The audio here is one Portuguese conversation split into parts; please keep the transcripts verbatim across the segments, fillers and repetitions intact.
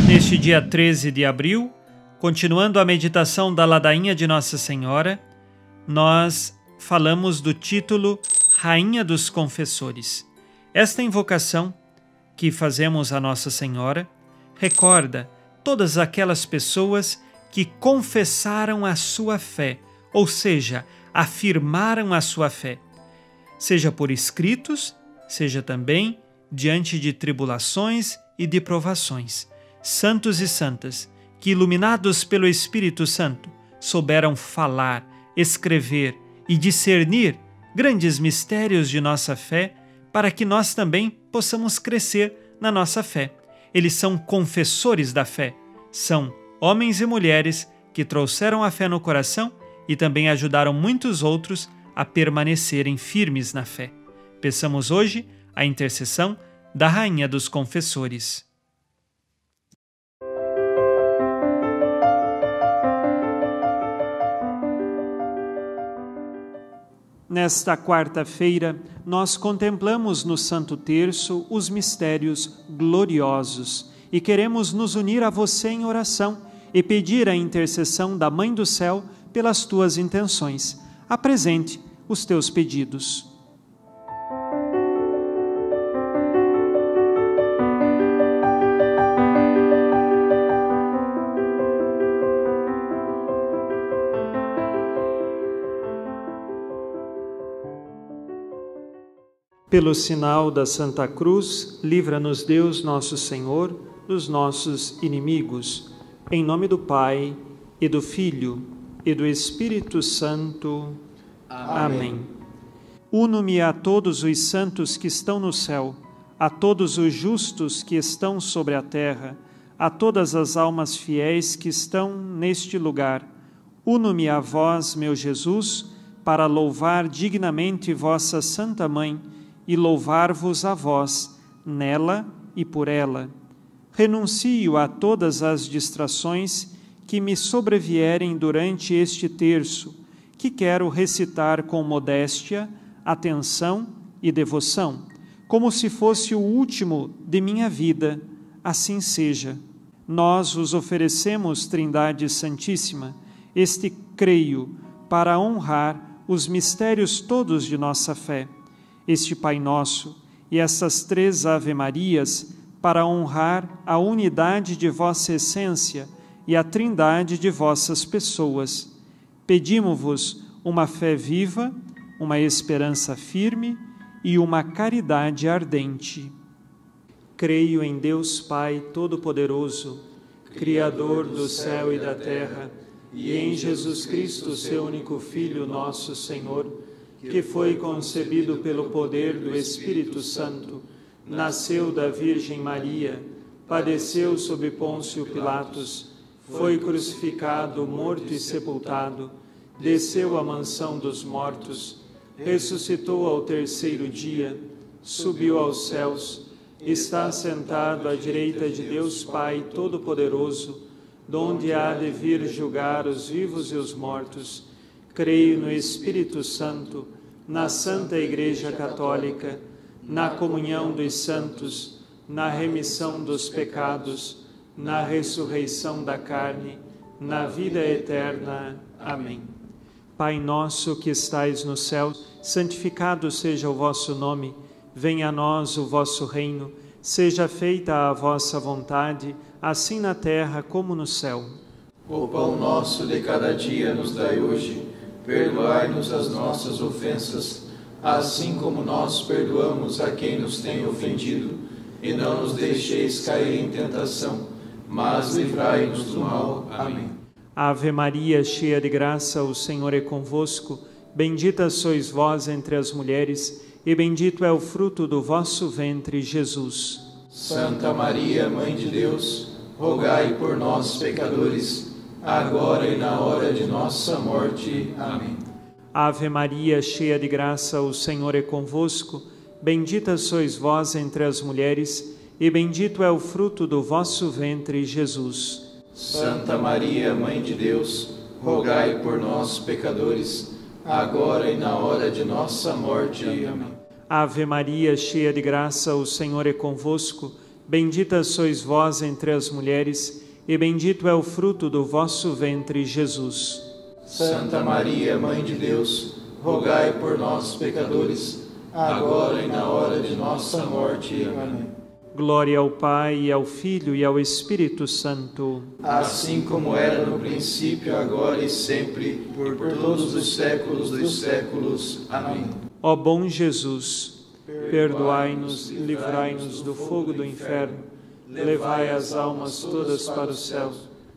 Neste dia treze de abril, continuando a meditação da ladainha de Nossa Senhora, nós falamos do título Rainha dos Confessores. Esta invocação que fazemos a Nossa Senhora recorda todas aquelas pessoas que confessaram a sua fé, ou seja, afirmaram a sua fé, seja por escritos, seja também diante de tribulações e de provações. Santos e santas, que iluminados pelo Espírito Santo, souberam falar, escrever e discernir grandes mistérios de nossa fé, para que nós também possamos crescer na nossa fé. Eles são confessores da fé, são homens e mulheres que trouxeram a fé no coração e também ajudaram muitos outros a permanecerem firmes na fé. Peçamos hoje a intercessão da Rainha dos Confessores. Nesta quarta-feira, nós contemplamos no Santo Terço os mistérios gloriosos e queremos nos unir a você em oração e pedir a intercessão da Mãe do Céu pelas tuas intenções. Apresente os teus pedidos. Pelo sinal da Santa Cruz, livra-nos Deus nosso Senhor dos nossos inimigos. Em nome do Pai, e do Filho, e do Espírito Santo. Amém. Amém. Uno-me a todos os santos que estão no céu, a todos os justos que estão sobre a terra, a todas as almas fiéis que estão neste lugar. Uno-me a vós, meu Jesus, para louvar dignamente vossa Santa Mãe, e louvar-vos a vós, nela e por ela. Renuncio a todas as distrações que me sobrevierem durante este terço, que quero recitar com modéstia, atenção e devoção, como se fosse o último de minha vida. Assim seja. Nós vos oferecemos, Trindade Santíssima, este creio para honrar os mistérios todos de nossa fé, este Pai Nosso e essas três Ave-Marias para honrar a unidade de vossa essência e a trindade de vossas pessoas. Pedimo-vos uma fé viva, uma esperança firme e uma caridade ardente. Creio em Deus Pai Todo-Poderoso, Criador do céu e da terra, e em Jesus Cristo, seu único Filho, nosso Senhor, que foi concebido pelo poder do Espírito Santo, nasceu da Virgem Maria, padeceu sob Pôncio Pilatos, foi crucificado, morto e sepultado, desceu à mansão dos mortos, ressuscitou ao terceiro dia, subiu aos céus, está sentado à direita de Deus Pai Todo-Poderoso, donde há de vir julgar os vivos e os mortos. Creio no Espírito Santo, na Santa Igreja Católica, na comunhão dos santos, na remissão dos pecados, na ressurreição da carne, na vida eterna. Amém. Pai nosso que estais no céu, santificado seja o vosso nome. Venha a nós o vosso reino. Seja feita a vossa vontade, assim na terra como no céu. O pão nosso de cada dia nos dai hoje. Perdoai-nos as nossas ofensas, assim como nós perdoamos a quem nos tem ofendido, e não nos deixeis cair em tentação, mas livrai-nos do mal. Amém. Ave Maria, cheia de graça, o Senhor é convosco. Bendita sois vós entre as mulheres, e bendito é o fruto do vosso ventre, Jesus. Santa Maria, Mãe de Deus, rogai por nós, pecadores, agora e na hora de nossa morte. Amém. Ave Maria, cheia de graça, o Senhor é convosco. Bendita sois vós entre as mulheres, e bendito é o fruto do vosso ventre, Jesus. Santa Maria, Mãe de Deus, rogai por nós, pecadores, agora e na hora de nossa morte. Amém. Ave Maria, cheia de graça, o Senhor é convosco. Bendita sois vós entre as mulheres, e bendito é o fruto do vosso ventre, Jesus. Santa Maria, Mãe de Deus, rogai por nós, pecadores, agora e na hora de nossa morte. Amém. Glória ao Pai, e ao Filho, e ao Espírito Santo. Assim como era no princípio, agora e sempre, por todos os séculos dos séculos. Amém. Ó bom Jesus, perdoai-nos e livrai-nos do fogo do inferno, levai as almas todas para o céu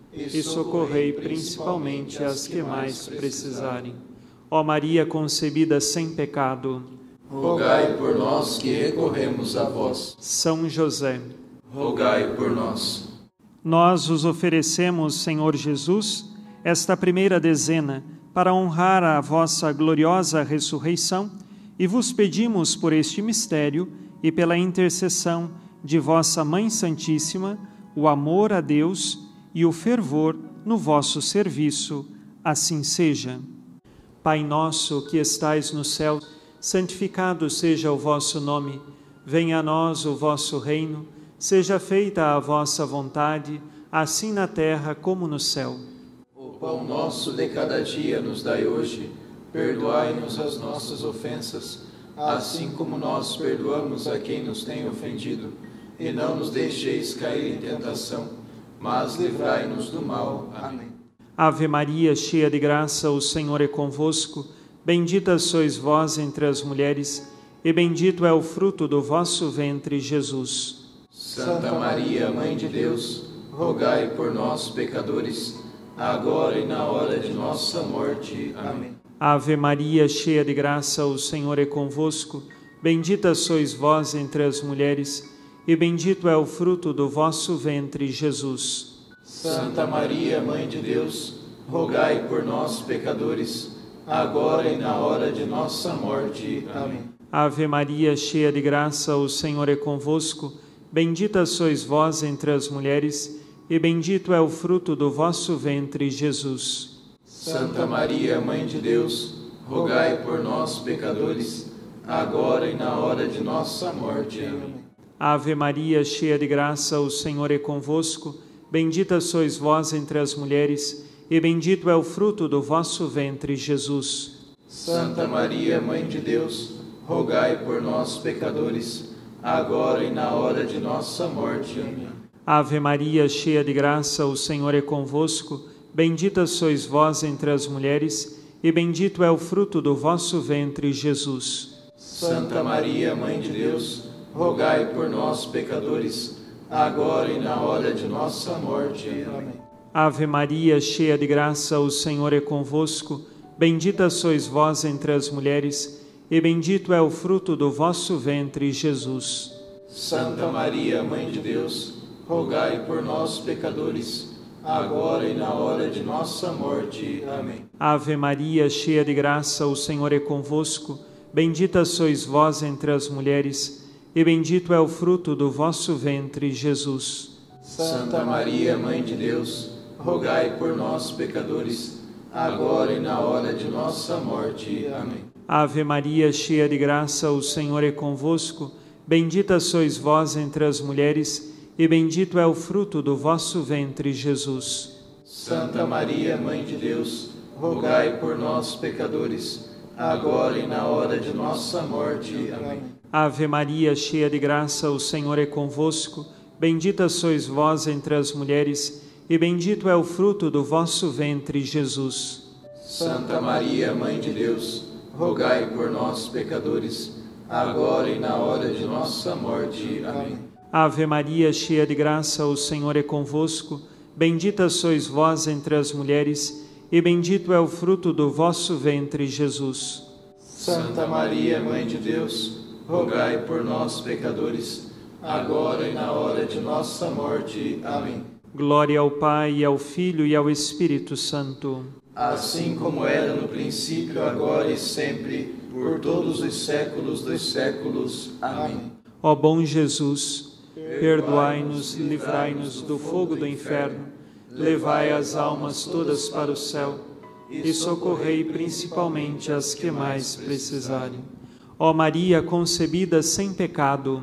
e socorrei principalmente as que mais precisarem. Ó Maria concebida sem pecado, rogai por nós que recorremos a vós. São José, rogai por nós. Nós vos oferecemos, Senhor Jesus, esta primeira dezena para honrar a vossa gloriosa ressurreição e vos pedimos por este mistério e pela intercessão de vossa Mãe Santíssima, o amor a Deus e o fervor no vosso serviço. Assim seja. Pai nosso que estais no céu, santificado seja o vosso nome. Venha a nós o vosso reino. Seja feita a vossa vontade, assim na terra como no céu. O pão nosso de cada dia nos dai hoje. Perdoai-nos as nossas ofensas, assim como nós perdoamos a quem nos tem ofendido. E não nos deixeis cair em tentação, mas livrai-nos do mal. Amém. Ave Maria, cheia de graça, o Senhor é convosco. Bendita sois vós entre as mulheres, e bendito é o fruto do vosso ventre, Jesus. Santa Maria, Mãe de Deus, rogai por nós, pecadores, agora e na hora de nossa morte. Amém. Ave Maria, cheia de graça, o Senhor é convosco. Bendita sois vós entre as mulheres, e bendito é o fruto do vosso ventre, Jesus. Santa Maria, Mãe de Deus, rogai por nós, pecadores, agora e na hora de nossa morte. Amém. Ave Maria, cheia de graça, o Senhor é convosco. Bendita sois vós entre as mulheres, e bendito é o fruto do vosso ventre, Jesus. Santa Maria, Mãe de Deus, rogai por nós, pecadores, agora e na hora de nossa morte. Amém. Ave Maria, cheia de graça, o Senhor é convosco. Bendita sois vós entre as mulheres, e bendito é o fruto do vosso ventre, Jesus. Santa Maria, Mãe de Deus, rogai por nós, pecadores, agora e na hora de nossa morte. Amém. Ave Maria, cheia de graça, o Senhor é convosco. Bendita sois vós entre as mulheres, e bendito é o fruto do vosso ventre, Jesus. Santa Maria, Mãe de Deus, rogai por nós, pecadores, agora e na hora de nossa morte. Amém. Ave Maria, cheia de graça, o Senhor é convosco. Bendita sois vós entre as mulheres, e bendito é o fruto do vosso ventre, Jesus. Santa Maria, Mãe de Deus, rogai por nós, pecadores, agora e na hora de nossa morte. Amém. Ave Maria, cheia de graça, o Senhor é convosco. Bendita sois vós entre as mulheres, e bendito é o fruto do vosso ventre, Jesus. Santa Maria, Mãe de Deus, rogai por nós, pecadores, agora e na hora de nossa morte. Amém. Ave Maria, cheia de graça, o Senhor é convosco. Bendita sois vós entre as mulheres, e bendito é o fruto do vosso ventre, Jesus. Santa Maria, Mãe de Deus, rogai por nós, pecadores, agora e na hora de nossa morte. Amém. Ave Maria, cheia de graça, o Senhor é convosco. Bendita sois vós entre as mulheres, e bendito é o fruto do vosso ventre, Jesus. Santa Maria, Mãe de Deus, rogai por nós, pecadores, agora e na hora de nossa morte. Amém. Ave Maria, cheia de graça, o Senhor é convosco. Bendita sois vós entre as mulheres, e bendito é o fruto do vosso ventre, Jesus. Santa Maria, Mãe de Deus, rogai por nós, pecadores, agora e na hora de nossa morte. Amém. Glória ao Pai, e ao Filho, e ao Espírito Santo. Assim como era no princípio, agora e sempre, por todos os séculos dos séculos. Amém. Ó bom Jesus, perdoai-nos e livrai-nos do fogo do inferno, levai as almas todas para o céu e socorrei principalmente as que mais precisarem. Ó Maria concebida sem pecado,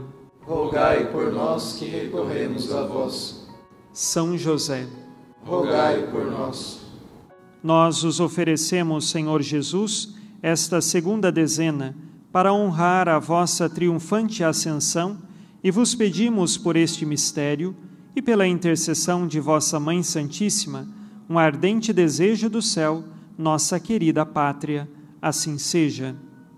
rogai por nós que recorremos a vós. São José, rogai por nós. Nós os oferecemos, Senhor Jesus, esta segunda dezena, para honrar a vossa triunfante ascensão, e vos pedimos por este mistério, e pela intercessão de vossa Mãe Santíssima, um ardente desejo do céu, nossa querida pátria, assim seja.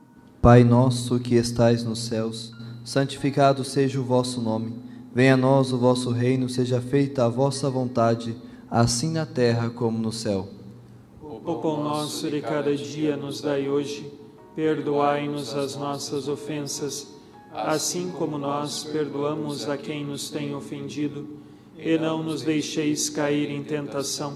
Pai nosso que estais nos céus, santificado seja o vosso nome. Venha a nós o vosso reino, seja feita a vossa vontade, assim na terra como no céu. O pão nosso de cada dia nos dai hoje, perdoai-nos as nossas ofensas, assim como nós perdoamos a quem nos tem ofendido, e não nos deixeis cair em tentação,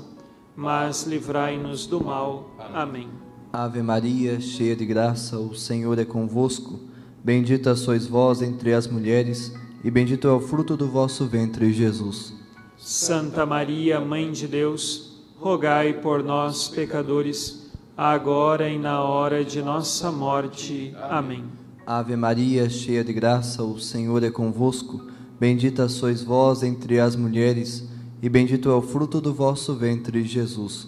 mas livrai-nos do mal. Amém. Ave Maria, cheia de graça, o Senhor é convosco. Bendita sois vós entre as mulheres, e bendito é o fruto do vosso ventre, Jesus. Santa Maria, Mãe de Deus, rogai por nós, pecadores, agora e na hora de nossa morte. Amém. Ave Maria, cheia de graça, o Senhor é convosco. Bendita sois vós entre as mulheres, e bendito é o fruto do vosso ventre, Jesus.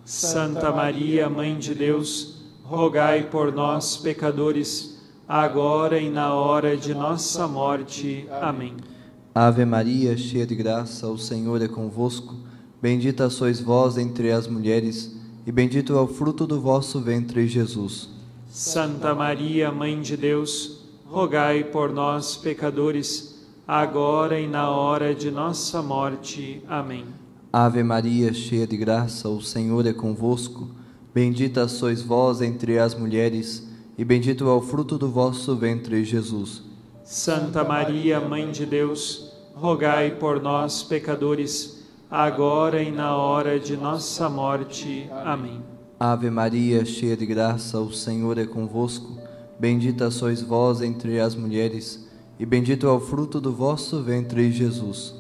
Santa Maria, Mãe de Deus, rogai por nós, pecadores, agora e na hora de nossa morte. Amém. Ave Maria, cheia de graça, o Senhor é convosco. Bendita sois vós entre as mulheres, e bendito é o fruto do vosso ventre, Jesus. Santa Maria, Mãe de Deus, rogai por nós, pecadores, agora e na hora de nossa morte. Amém. Ave Maria, cheia de graça, o Senhor é convosco. Bendita sois vós entre as mulheres, e bendito é o fruto do vosso ventre, Jesus. Santa Maria, Mãe de Deus, rogai por nós, pecadores, agora e na hora de nossa morte. Amém. Ave Maria, cheia de graça, o Senhor é convosco. Bendita sois vós entre as mulheres, e bendito é o fruto do vosso ventre, Jesus.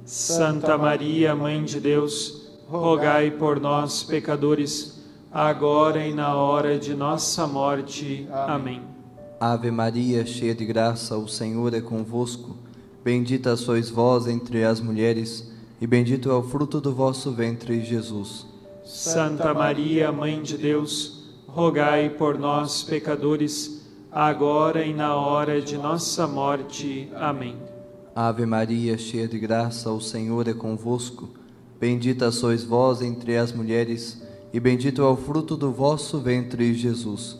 Santa Maria, Mãe de Deus, rogai por nós, pecadores, agora e na hora de nossa morte. Amém. Ave Maria, cheia de graça, o Senhor é convosco. Bendita sois vós entre as mulheres, e bendito é o fruto do vosso ventre, Jesus. Santa Maria, Mãe de Deus, rogai por nós, pecadores, agora e na hora de nossa morte. Amém. Ave Maria, cheia de graça, o Senhor é convosco. Bendita sois vós entre as mulheres, e bendito é o fruto do vosso ventre, Jesus.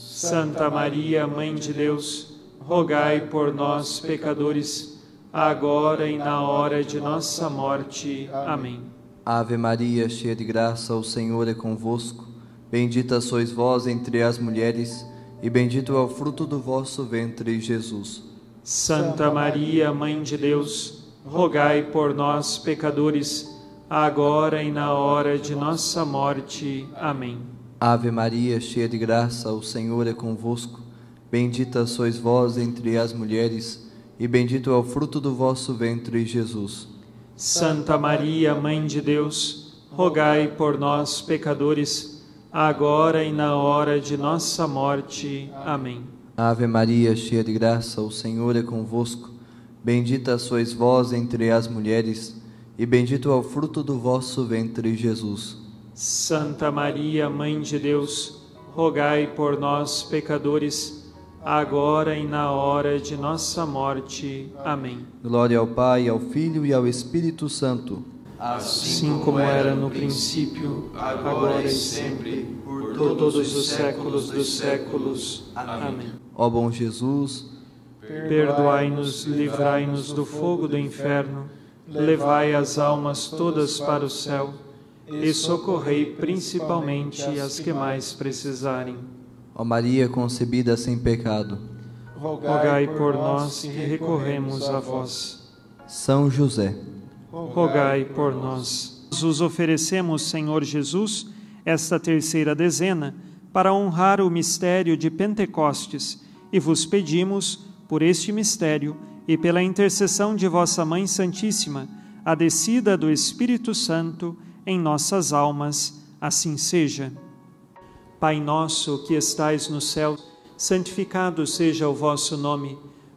Santa Maria, Mãe de Deus, rogai por nós, pecadores, agora e na hora de nossa morte. Amém. Ave Maria, cheia de graça, o Senhor é convosco. Bendita sois vós entre as mulheres, e bendito é o fruto do vosso ventre, Jesus. Santa Maria, Mãe de Deus, rogai por nós, pecadores, agora e na hora de nossa morte. Amém. Ave Maria, cheia de graça, o Senhor é convosco. Bendita sois vós entre as mulheres, e bendito é o fruto do vosso ventre, Jesus. Santa Maria, Mãe de Deus, rogai por nós, pecadores, agora e na hora de nossa morte. Amém. Ave Maria, cheia de graça, o Senhor é convosco. Bendita sois vós entre as mulheres, e bendito é o fruto do vosso ventre, Jesus. Santa Maria, Mãe de Deus, rogai por nós, pecadores, agora e na hora de nossa morte. Amém. Glória ao Pai, ao Filho e ao Espírito Santo. Assim como era no princípio, agora e sempre, por todos os séculos dos séculos. Amém. Ó bom Jesus, perdoai-nos, livrai-nos do fogo do inferno, levai as almas todas para o céu e socorrei principalmente as que mais precisarem. Ó Maria concebida sem pecado, rogai por nós que recorremos a vós. São José, rogai por nós. Nos oferecemos, Senhor Jesus, esta terceira dezena para honrar o mistério de Pentecostes e vos pedimos, por este mistério e pela intercessão de vossa Mãe Santíssima, a descida do Espírito Santo em nossas almas, assim seja. Pai nosso que estais no céu, santificado seja o vosso nome.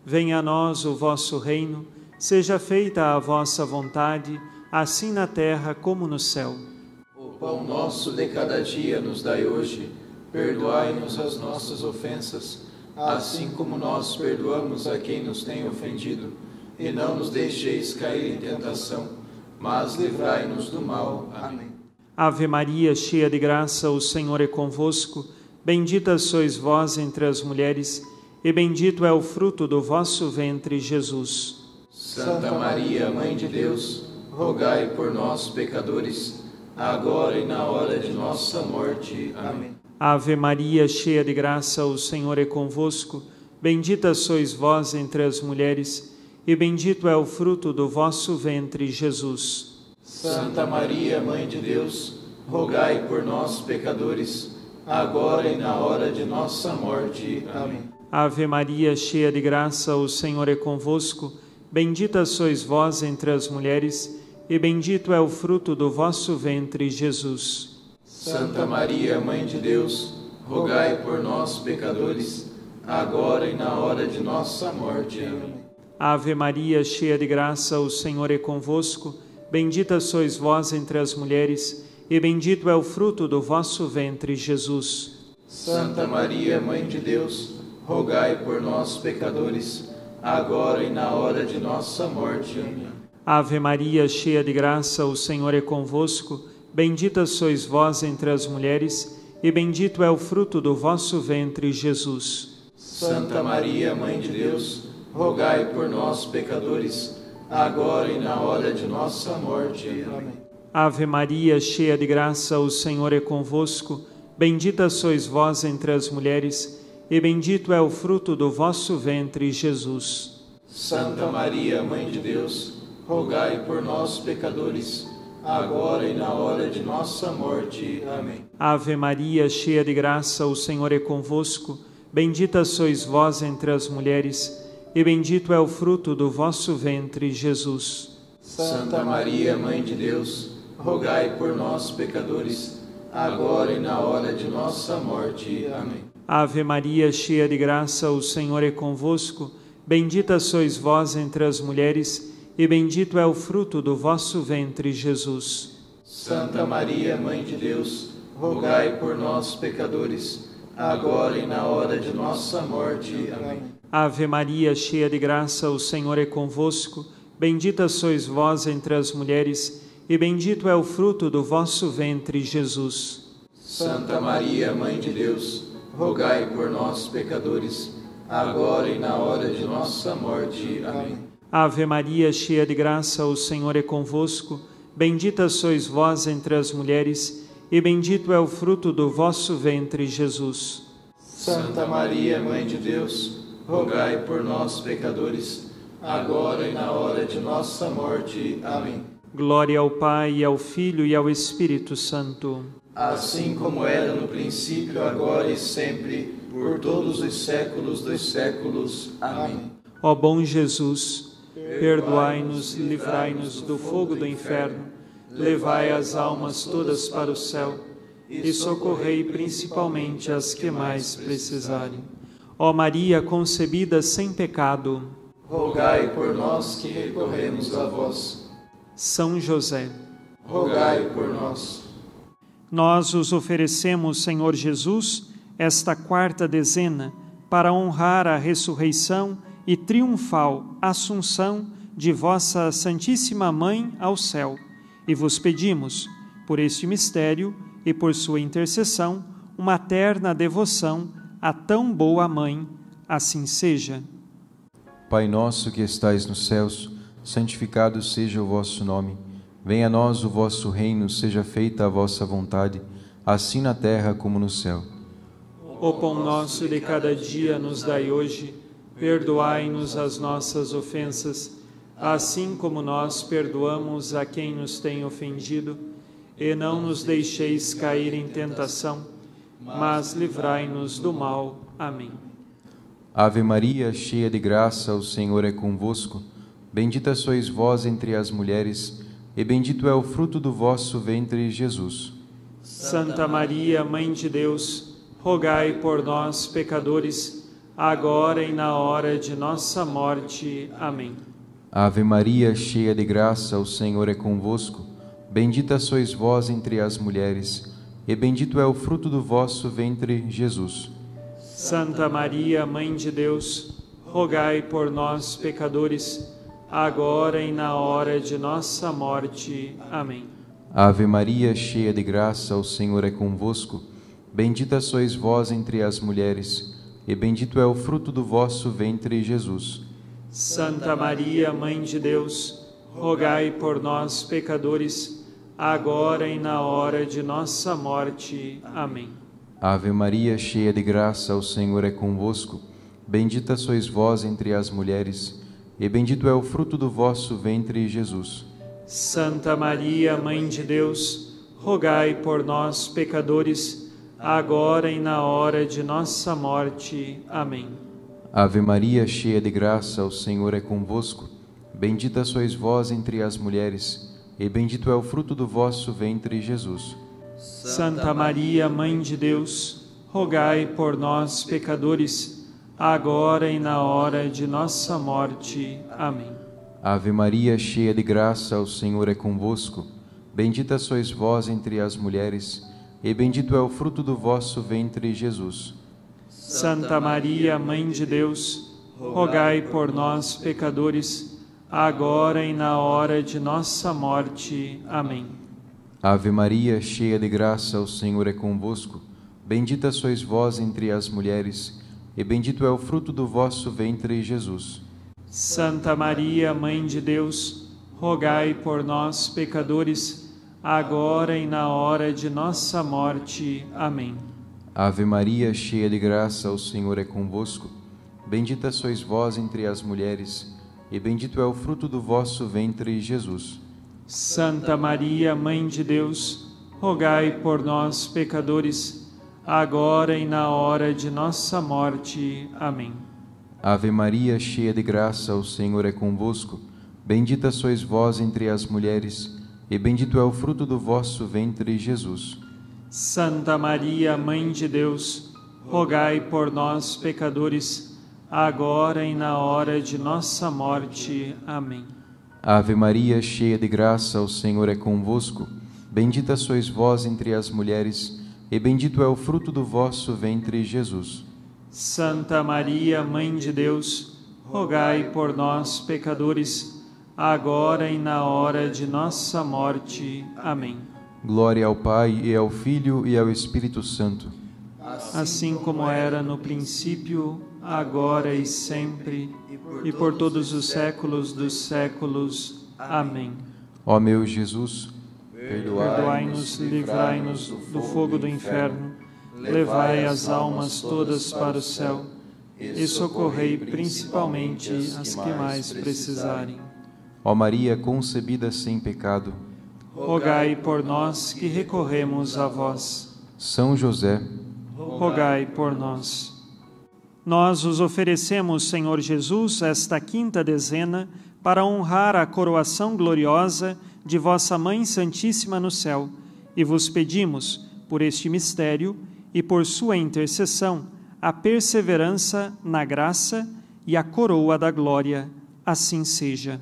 Venha a nós o vosso reino, seja feita a vossa vontade, assim na terra como no céu. O pão nosso de cada dia nos dai hoje, perdoai-nos as nossas ofensas, assim como nós perdoamos a quem nos tem ofendido, e não nos deixeis cair em tentação, mas livrai-nos do mal. Amém. Ave Maria, cheia de graça, o Senhor é convosco. Bendita sois vós entre as mulheres, e bendito é o fruto do vosso ventre, Jesus. Santa Maria, Mãe de Deus, rogai por nós, pecadores, agora e na hora de nossa morte. Amém. Ave Maria, cheia de graça, o Senhor é convosco. Bendita sois vós entre as mulheres, e bendito é o fruto do vosso ventre, Jesus. Santa Maria, Mãe de Deus, rogai por nós, pecadores, agora e na hora de nossa morte. Amém. Ave Maria, cheia de graça, o Senhor é convosco. Bendita sois vós entre as mulheres, e bendito é o fruto do vosso ventre, Jesus. Santa Maria, Mãe de Deus, rogai por nós, pecadores, agora e na hora de nossa morte. Amém. Ave Maria, cheia de graça, o Senhor é convosco. Bendita sois vós entre as mulheres, e bendito é o fruto do vosso ventre, Jesus. Santa Maria, Mãe de Deus, rogai por nós, pecadores, agora e na hora de nossa morte. Amém. Ave Maria, cheia de graça, o Senhor é convosco. Bendita sois vós entre as mulheres, e bendito é o fruto do vosso ventre, Jesus. Santa Maria, Mãe de Deus, rogai por nós, pecadores, agora e na hora de nossa morte. Amém. Ave Maria, cheia de graça, o Senhor é convosco. Bendita sois vós entre as mulheres, e bendito é o fruto do vosso ventre, Jesus. Santa Maria, Mãe de Deus, rogai por nós, pecadores, agora e na hora de nossa morte. Amém. Ave Maria, cheia de graça, o Senhor é convosco. Bendita sois vós entre as mulheres, e bendito é o fruto do vosso ventre, Jesus. Santa Maria, Mãe de Deus, rogai por nós, pecadores, agora e na hora de nossa morte. Amém. Ave Maria, cheia de graça, o Senhor é convosco. Bendita sois vós entre as mulheres, e bendito é o fruto do vosso ventre, Jesus. Santa Maria, Mãe de Deus, rogai por nós, pecadores, agora e na hora de nossa morte. Amém. Ave Maria, cheia de graça, o Senhor é convosco. Bendita sois vós entre as mulheres, e bendito é o fruto do vosso ventre, Jesus. Santa Maria, Mãe de Deus, rogai por nós, pecadores, agora e na hora de nossa morte. Amém. Ave Maria, cheia de graça, o Senhor é convosco. Bendita sois vós entre as mulheres, e bendito é o fruto do vosso ventre, Jesus. Santa Maria, Mãe de Deus, rogai por nós, pecadores, agora e na hora de nossa morte. Amém. Glória ao Pai, e ao Filho e ao Espírito Santo. Assim como era no princípio, agora e sempre, por todos os séculos dos séculos. Amém. Ó bom Jesus, perdoai-nos, livrai-nos do fogo do inferno, levai as almas todas para o céu e socorrei principalmente as que mais precisarem. Ó Maria concebida sem pecado, rogai por nós que recorremos a vós. São José, rogai por nós. Nós os oferecemos, Senhor Jesus, esta quarta dezena, para honrar a ressurreição e triunfal assunção de vossa Santíssima Mãe ao céu. E vos pedimos, por este mistério e por sua intercessão, uma terna devoção a tão boa Mãe. Assim seja. Pai nosso que estais nos céus, santificado seja o vosso nome. Venha a nós o vosso reino, seja feita a vossa vontade, assim na terra como no céu. O pão nosso de cada dia nos dai hoje, perdoai-nos as nossas ofensas, assim como nós perdoamos a quem nos tem ofendido, e não nos deixeis cair em tentação, mas livrai-nos do mal. Amém. Ave Maria, cheia de graça, o Senhor é convosco. Bendita sois vós entre as mulheres, e bendito é o fruto do vosso ventre, Jesus. Santa Maria, Mãe de Deus, rogai por nós, pecadores, agora e na hora de nossa morte. Amém. Ave Maria, cheia de graça, o Senhor é convosco. Bendita sois vós entre as mulheres, e bendito é o fruto do vosso ventre, Jesus. Santa Maria, Mãe de Deus, rogai por nós, pecadores, agora e na hora de nossa morte. Amém. Ave Maria, cheia de graça, o Senhor é convosco. Bendita sois vós entre as mulheres, e bendito é o fruto do vosso ventre, Jesus. Santa Maria, Mãe de Deus, rogai por nós, pecadores, agora e na hora de nossa morte. Amém. Ave Maria, cheia de graça, o Senhor é convosco. Bendita sois vós entre as mulheres, e bendito é o fruto do vosso ventre, Jesus. Santa Maria, Mãe de Deus, rogai por nós, pecadores, agora e na hora de nossa morte. Amém. Ave Maria, cheia de graça, o Senhor é convosco. Bendita sois vós entre as mulheres, e bendito é o fruto do vosso ventre, Jesus. Santa Maria, Mãe de Deus, rogai por nós, pecadores, agora e na hora de nossa morte. Amém. Ave Maria, cheia de graça, o Senhor é convosco. Bendita sois vós entre as mulheres, e bendito é o fruto do vosso ventre, Jesus. Santa Maria, Mãe de Deus, rogai por nós, pecadores, agora e na hora de nossa morte. Amém. Ave Maria, cheia de graça, o Senhor é convosco. Bendita sois vós entre as mulheres, e bendito é o fruto do vosso ventre, Jesus. Santa Maria, Mãe de Deus, rogai por nós, pecadores, agora e na hora de nossa morte. Amém. Ave Maria, cheia de graça, o Senhor é convosco. Bendita sois vós entre as mulheres, e bendito é o fruto do vosso ventre, Jesus. Santa Maria, Mãe de Deus, rogai por nós, pecadores, agora e na hora de nossa morte. Amém. Ave Maria, cheia de graça, o Senhor é convosco. Bendita sois vós entre as mulheres, e bendito é o fruto do vosso ventre, Jesus. Santa Maria, Mãe de Deus, rogai por nós, pecadores, agora e na hora de nossa morte. Amém. Ave Maria, cheia de graça, o Senhor é convosco. Bendita sois vós entre as mulheres, e bendito é o fruto do vosso ventre, Jesus. Santa Maria, Mãe de Deus, rogai por nós, pecadores, agora e na hora de nossa morte. Amém. Glória ao Pai, e ao Filho, e ao Espírito Santo. Assim como era no princípio, agora e sempre, e por todos os séculos dos séculos. Amém. Ó meu Jesus, perdoai-nos, livrai-nos do fogo do inferno, levai as almas todas para o céu, e socorrei principalmente as que mais precisarem. Ó Maria concebida sem pecado, rogai por nós que recorremos a vós. São José, rogai por nós. Nós os oferecemos, Senhor Jesus, esta quinta dezena, para honrar a coroação gloriosa de vossa Mãe Santíssima no céu, e vos pedimos, por este mistério e por sua intercessão, a perseverança na graça e a coroa da glória. Assim seja.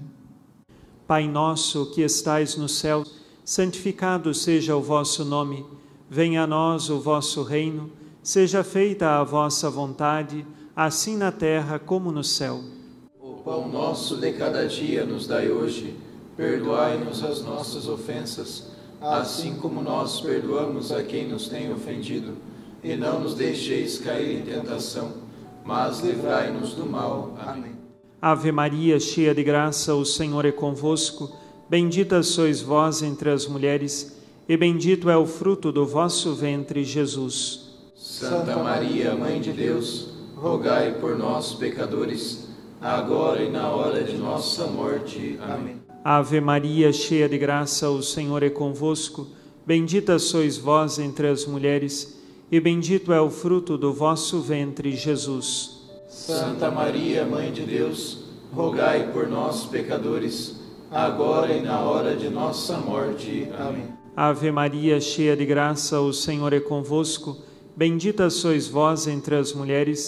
Pai nosso que estais no céu, santificado seja o vosso nome. Venha a nós o vosso reino. Seja feita a vossa vontade, assim na terra como no céu. O pão nosso de cada dia nos dai hoje. Perdoai-nos as nossas ofensas, assim como nós perdoamos a quem nos tem ofendido. E não nos deixeis cair em tentação, mas livrai-nos do mal. Amém. Ave Maria, cheia de graça, o Senhor é convosco. Bendita sois vós entre as mulheres, e bendito é o fruto do vosso ventre, Jesus. Santa Maria, Mãe de Deus, rogai por nós, pecadores, agora e na hora de nossa morte. Amém. Ave Maria, cheia de graça, o Senhor é convosco. Bendita sois vós entre as mulheres, e bendito é o fruto do vosso ventre, Jesus. Santa Maria, Mãe de Deus, rogai por nós, pecadores, agora e na hora de nossa morte. Amém. Ave Maria, cheia de graça, o Senhor é convosco. Bendita sois vós entre as mulheres,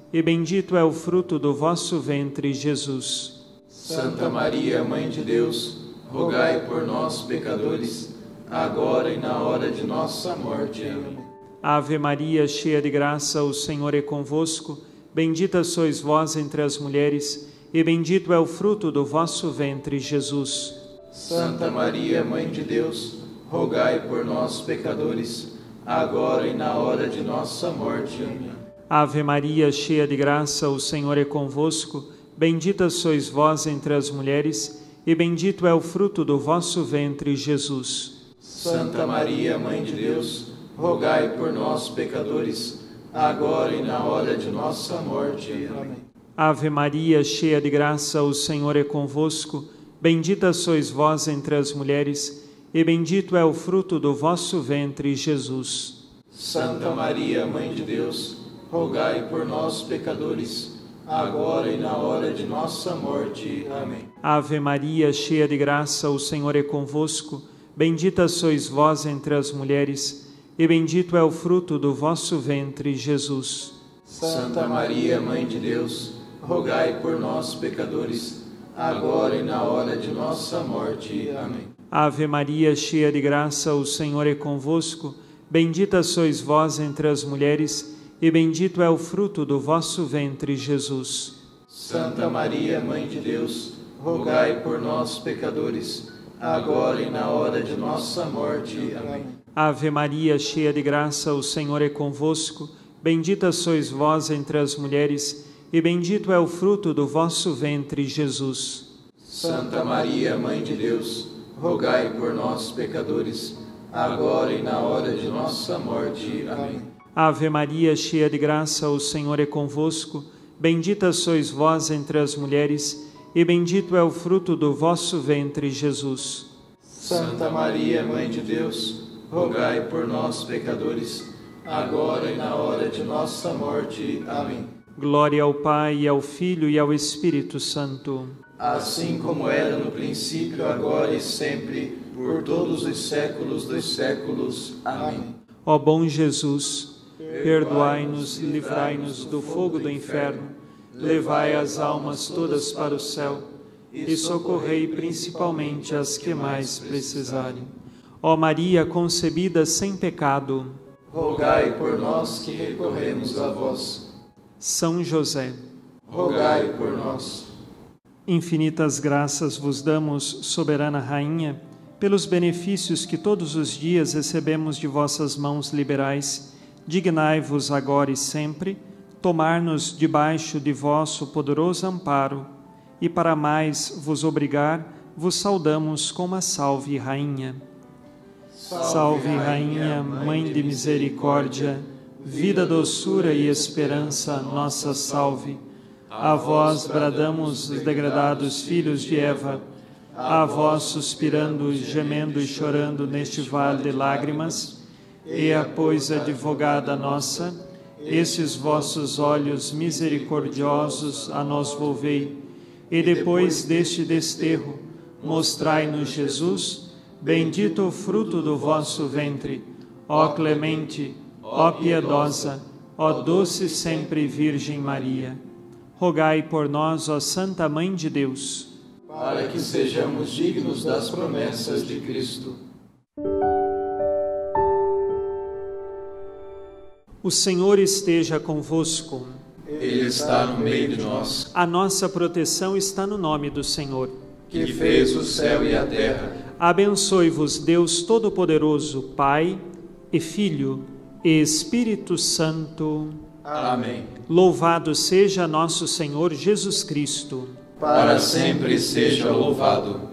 e bendito é o fruto do vosso ventre, Jesus. Santa Maria, Mãe de Deus, rogai por nós, pecadores, agora e na hora de nossa morte. Amém. Ave Maria, cheia de graça, o Senhor é convosco. Bendita sois vós entre as mulheres, e bendito é o fruto do vosso ventre, Jesus. Santa Maria, Mãe de Deus, rogai por nós, pecadores, agora e na hora de nossa morte. Amém. Ave Maria, cheia de graça, o Senhor é convosco. Bendita sois vós entre as mulheres, e bendito é o fruto do vosso ventre, Jesus. Santa Maria, Mãe de Deus, rogai por nós, pecadores, agora e na hora de nossa morte. Amém. Ave Maria, cheia de graça, o Senhor é convosco. Bendita sois vós entre as mulheres, e bendito é o fruto do vosso ventre, Jesus. Santa Maria, Mãe de Deus, rogai por nós, pecadores, agora e na hora de nossa morte. Amém. Ave Maria, cheia de graça, o Senhor é convosco. Bendita sois vós entre as mulheres, e bendito é o fruto do vosso ventre, Jesus. Santa Maria, Mãe de Deus, rogai por nós, pecadores, agora e na hora de nossa morte. Amém. Ave Maria, cheia de graça, o Senhor é convosco. Bendita sois vós entre as mulheres, e bendito é o fruto do vosso ventre, Jesus. Santa Maria, Mãe de Deus, rogai por nós, pecadores, agora e na hora de nossa morte. Amém. Ave Maria, cheia de graça, o Senhor é convosco. Bendita sois vós entre as mulheres, e bendito é o fruto do vosso ventre, Jesus. Santa Maria, Mãe de Deus, rogai por nós, pecadores, agora e na hora de nossa morte. Amém. Ave Maria, cheia de graça, o Senhor é convosco. Bendita sois vós entre as mulheres, e bendito é o fruto do vosso ventre, Jesus. Santa Maria, Mãe de Deus, rogai por nós, pecadores, agora e na hora de nossa morte. Amém. Glória ao Pai, e ao Filho, e ao Espírito Santo. Assim como era no princípio, agora e sempre, por todos os séculos dos séculos. Amém. Ó bom Jesus, perdoai-nos, livrai-nos do fogo do inferno, levai as almas todas para o céu e socorrei principalmente as que mais precisarem. Ó Maria concebida sem pecado, rogai por nós que recorremos a vós. São José, rogai por nós. Infinitas graças vos damos, soberana Rainha, pelos benefícios que todos os dias recebemos de vossas mãos liberais. Dignai-vos agora e sempre tomar-nos debaixo de vosso poderoso amparo, e para mais vos obrigar, vos saudamos com uma salve, Rainha. Salve, salve Rainha, Mãe de misericórdia, vida, doçura e esperança, nossa salve. A vós bradamos os degradados filhos de Eva, a vós suspirando, gemendo e chorando neste vale de lágrimas, e a pois advogada nossa, esses vossos olhos misericordiosos a nós volvei, e depois deste desterro, mostrai-nos Jesus, bendito o fruto do vosso ventre, ó clemente, ó piedosa, ó doce sempre Virgem Maria. Rogai por nós, ó Santa Mãe de Deus, para que sejamos dignos das promessas de Cristo. O Senhor esteja convosco. Ele está no meio de nós. A nossa proteção está no nome do Senhor, que fez o céu e a terra. Abençoe-vos Deus Todo-Poderoso, Pai e Filho e Espírito Santo. Amém. Louvado seja nosso Senhor Jesus Cristo. Para sempre seja louvado.